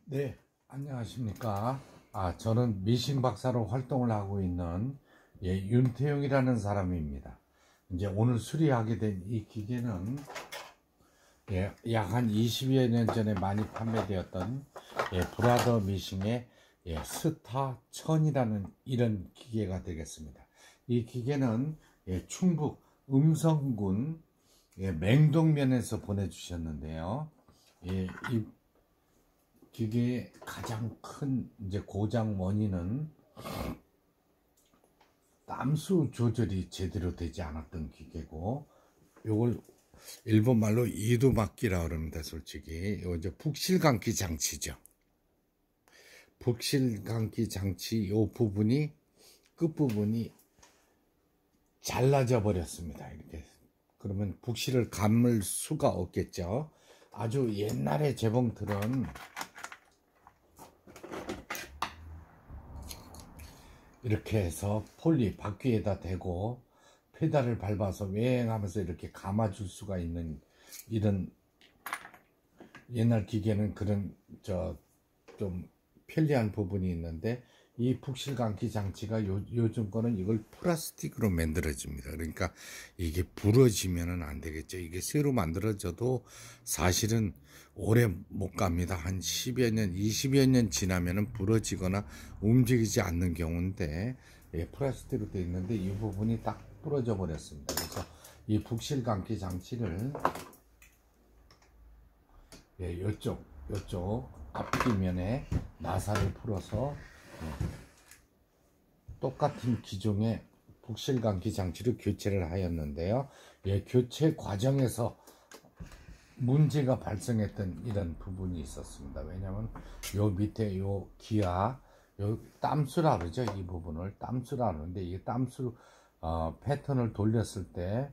네, 안녕하십니까. 저는 미싱 박사로 활동을 하고 있는 윤태용이라는 사람입니다. 이제 오늘 수리하게 된 이 기계는 약 한 20여 년 전에 많이 판매되었던 브라더 미싱의 스타 1000이라는 이런 기계가 되겠습니다. 이 기계는 충북 음성군 맹동면에서 보내주셨는데요. 이 기계의 가장 큰 이제 고장 원인은 땀수 조절이 제대로 되지 않았던 기계고, 요걸 일본 말로 이두막기라 그럽니다. 솔직히 요 이제 북실감기 장치죠. 북실감기 장치 요 부분이 끝부분이 잘라져 버렸습니다. 이렇게 그러면 북실을 감을 수가 없겠죠. 아주 옛날의 재봉틀은 이렇게 해서 폴리 바퀴에다 대고 페달을 밟아서 웽하면서 이렇게 감아줄 수가 있는 이런 옛날 기계는 그런 좀 편리한 부분이 있는데, 이 북실감기 장치가 요즘 거는 이걸 플라스틱으로 만들어집니다. 그러니까 이게 부러지면은 안 되겠죠. 이게 새로 만들어져도 사실은 오래 못 갑니다. 한 10여 년, 20여 년 지나면은 부러지거나 움직이지 않는 경우인데, 플라스틱으로 되어 있는데 이 부분이 딱 부러져 버렸습니다. 그래서 이 북실감기 장치를 요쪽 앞뒤면에 나사를 풀어서 똑같은 기종의 북실감기 장치를 교체를 하였는데요. 교체 과정에서 문제가 발생했던 이런 부분이 있었습니다. 왜냐하면 요 밑에 요 기아 요 땀수라 그러죠. 이 부분을 땀수라 그러는데, 이 땀수 패턴을 돌렸을 때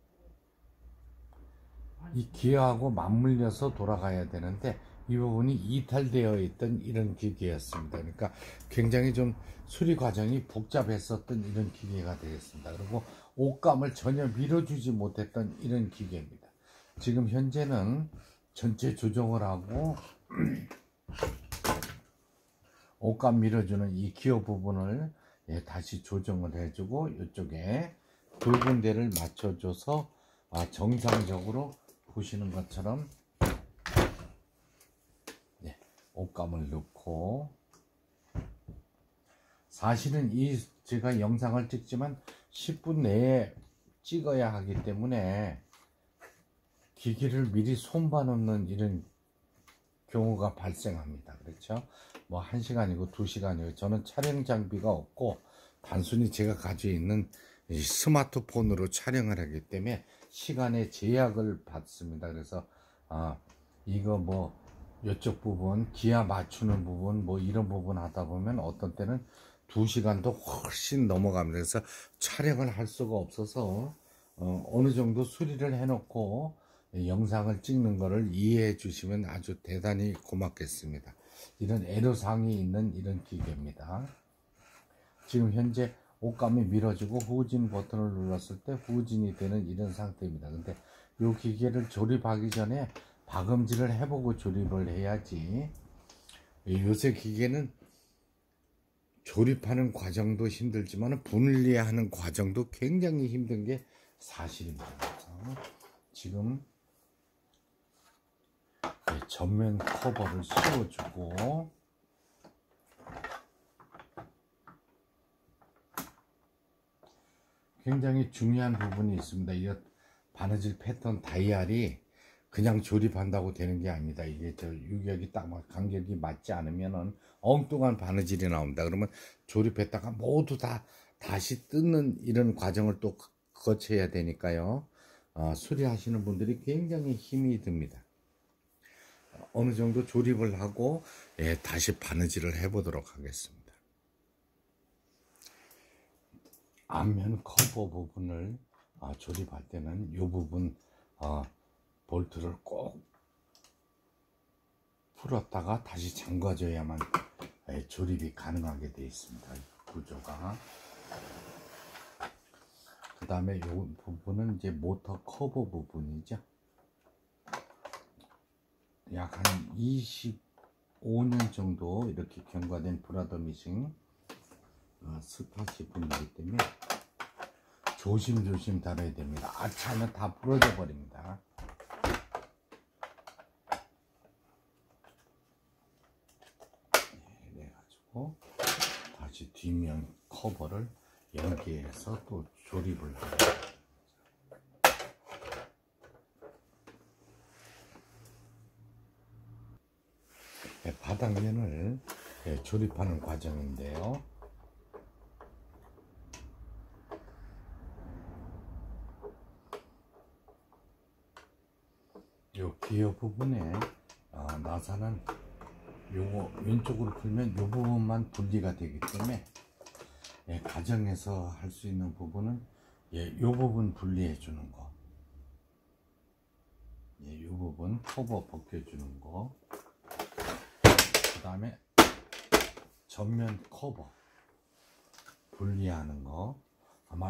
이 기아하고 맞물려서 돌아가야 되는데 이 부분이 이탈되어 있던 이런 기계였습니다. 그러니까 굉장히 좀 수리 과정이 복잡했었던 이런 기계가 되겠습니다. 그리고 옷감을 전혀 밀어주지 못했던 이런 기계입니다. 지금 현재는 전체 조정을 하고 옷감 밀어주는 이 기어 부분을 다시 조정을 해주고, 이쪽에 두 군데를 맞춰줘서 정상적으로 보시는 것처럼 옷감을 넣고, 사실은 제가 영상을 찍지만 10분 내에 찍어야 하기 때문에 기기를 미리 손봐 놓는 이런 경우가 발생합니다. 그렇죠? 뭐 1시간이고 2시간이고 저는 촬영 장비가 없고 단순히 제가 가지고 있는 스마트폰으로 촬영을 하기 때문에 시간의 제약을 받습니다. 그래서 이거 뭐 이쪽 부분 기아 맞추는 부분 뭐 이런 부분 하다 보면 어떤 때는 2시간도 훨씬 넘어갑니다. 그래서 촬영을 할 수가 없어서 어느 정도 수리를 해놓고 영상을 찍는 거를 이해해 주시면 아주 대단히 고맙겠습니다. 이런 애로사항이 있는 이런 기계입니다. 지금 현재 옷감이 밀어지고 후진 버튼을 눌렀을 때 후진이 되는 이런 상태입니다. 근데 이 기계를 조립하기 전에 박음질을 해보고 조립을 해야지. 요새 기계는 조립하는 과정도 힘들지만 분리하는 과정도 굉장히 힘든 게 사실입니다. 지금 전면 커버를 씌워주고, 굉장히 중요한 부분이 있습니다. 이 바느질 패턴 다이얼이 그냥 조립한다고 되는 게 아닙니다. 이게 유격이 딱 간격이 맞지 않으면은 엉뚱한 바느질이 나옵니다. 그러면 조립했다가 모두 다시 뜯는 이런 과정을 또 거쳐야 되니까요. 수리하시는 분들이 굉장히 힘이 듭니다. 어느 정도 조립을 하고 다시 바느질을 해 보도록 하겠습니다. 앞면 커버 부분을 조립할 때는 이 부분 볼트를 꼭 풀었다가 다시 잠가줘야만 조립이 가능하게 되어 있습니다. 구조가. 그 다음에 이 부분은 이제 모터 커버 부분이죠. 약 한 5년 정도 이렇게 경과된 브라더 미싱 스팟이 분이기 때문에 조심조심 다뤄야 됩니다. 아차하면 다 부러져 버립니다. 이래가지고 다시 뒷면 커버를 연기해서 또 조립을 합니다. 바닥면을 조립하는 과정인데요. 요 기어 부분에 나사는 요거 왼쪽으로 풀면 요 부분만 분리가 되기 때문에 가정에서 할 수 있는 부분은 요 부분 분리해 주는 거, 요 부분 커버 벗겨 주는 거, 그 다음에 전면 커버 분리하는 거, 아마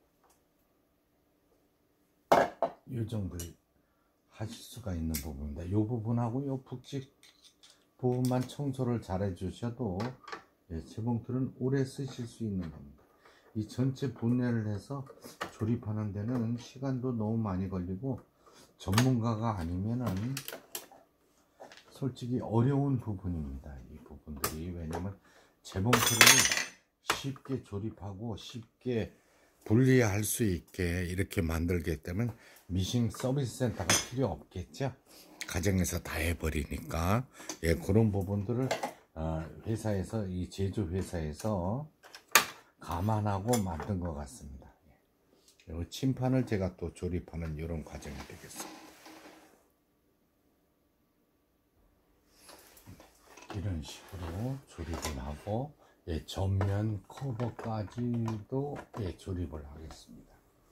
요 정도 하실 수가 있는 부분입니다. 이 부분하고 이 북직 부분만 청소를 잘 해주셔도 재봉틀은 오래 쓰실 수 있는 겁니다. 이 전체 분해를 해서 조립하는 데는 시간도 너무 많이 걸리고 전문가가 아니면은 솔직히 어려운 부분입니다. 이 부분들이. 왜냐면 재봉틀을 쉽게 조립하고 쉽게 분리할 수 있게 이렇게 만들기 때문에 미싱 서비스 센터가 필요 없겠죠. 가정에서 다 해버리니까 그런 부분들을 회사에서, 이 제조 회사에서 감안하고 만든 것 같습니다. 이 침판을 제가 또 조립하는 이런 과정이 되겠습니다. 이런 식으로 조립을 하고 전면 커버까지도 조립을 하겠습니다.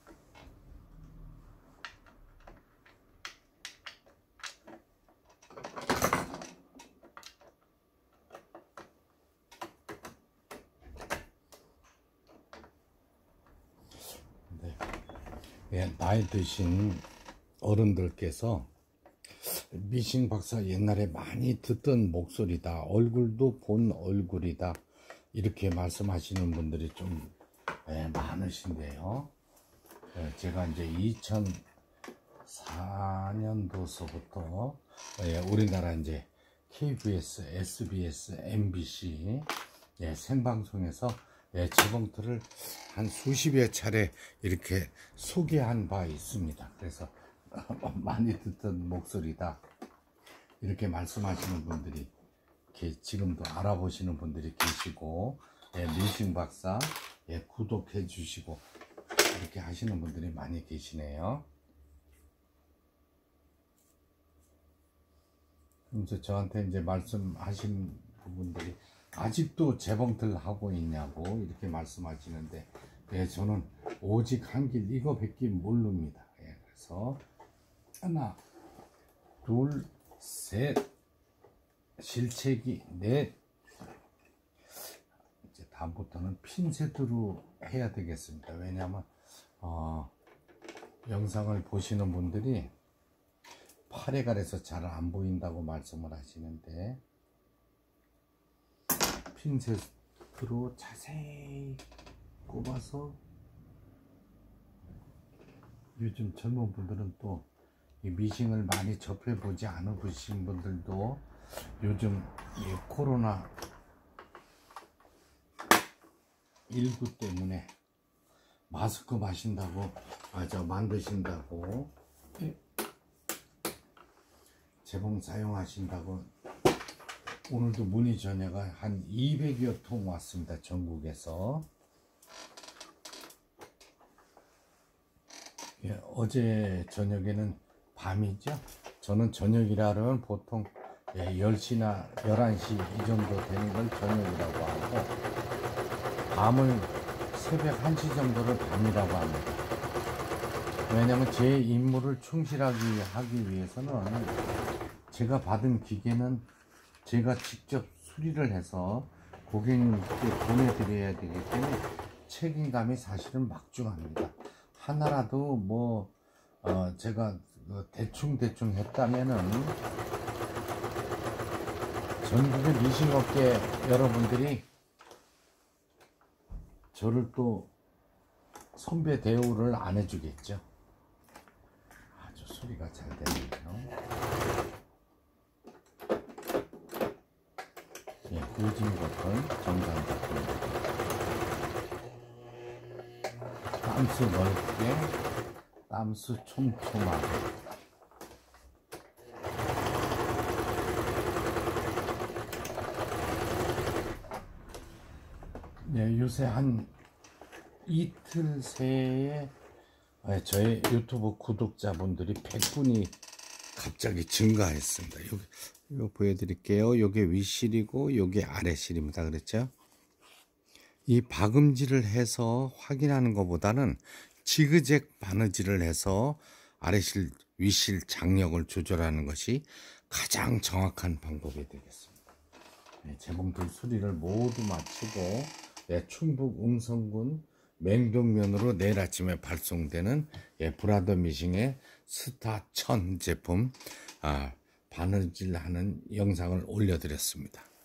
나이 드신 어른들께서 미싱 박사 옛날에 많이 듣던 목소리다, 얼굴도 본 얼굴이다, 이렇게 말씀하시는 분들이 좀 많으신데요. 제가 이제 2004년도서부터 우리나라 이제 KBS, SBS, MBC 생방송에서 재봉틀을 한 수십여 차례 이렇게 소개한 바 있습니다. 그래서 많이 듣던 목소리다, 이렇게 말씀하시는 분들이 지금도 알아보시는 분들이 계시고, 미싱 박사 구독해 주시고 이렇게 하시는 분들이 많이 계시네요. 그래서 저한테 이제 말씀하신 부분들이 아직도 재봉틀 하고 있냐고 이렇게 말씀하시는데, 저는 오직 한 길 이거밖에 모릅니다. 그래서 하나, 둘, 셋, 실체기 넷. 이제 다음부터는 핀셋으로 해야 되겠습니다. 왜냐하면 영상을 보시는 분들이 팔에 가려서 잘 안 보인다고 말씀을 하시는데, 핀셋으로 자세히 꼽아서, 요즘 젊은 분들은 또 이 미싱을 많이 접해 보지 않으신 분들도 요즘 이 코로나 19 때문에 마스크 마신다고 만드신다고 재봉 사용하신다고 오늘도 문의 전화가 한 200여 통 왔습니다. 전국에서. 어제 저녁에는 밤이죠. 저는 저녁이라 그러면 보통 10시나 11시 이 정도 되는 걸 저녁이라고 하고, 밤을 새벽 1시 정도를 밤이라고 합니다. 왜냐면 제 임무를 충실하게 하기 위해서는 제가 받은 기계는 제가 직접 수리를 해서 고객님께 보내드려야 되기 때문에 책임감이 사실은 막중합니다. 하나라도 제가 대충 했다면은 전국의 미싱업계 여러분들이 저를 또 선배 대우를 안 해주겠죠. 아주 소리가 잘 되네요. 예, 요즘 버튼, 정상 버튼. 땀수 넓게, 땀수 촘촘하게. 네, 요새 한 이틀 새에 저의 유튜브 구독자분들이 100분이 갑자기 증가했습니다. 이거 보여드릴게요. 요게 윗실이고 요게 아래실입니다. 그랬죠? 이 박음질을 해서 확인하는 것보다는 지그재그 바느질을 해서 아래실, 윗실 장력을 조절하는 것이 가장 정확한 방법이 되겠습니다. 네, 재봉틀 수리를 모두 마치고 충북 음성군 맹동면으로 내일 아침에 발송되는 브라더 미싱의 스타 1000 제품 바느질하는 영상을 올려드렸습니다.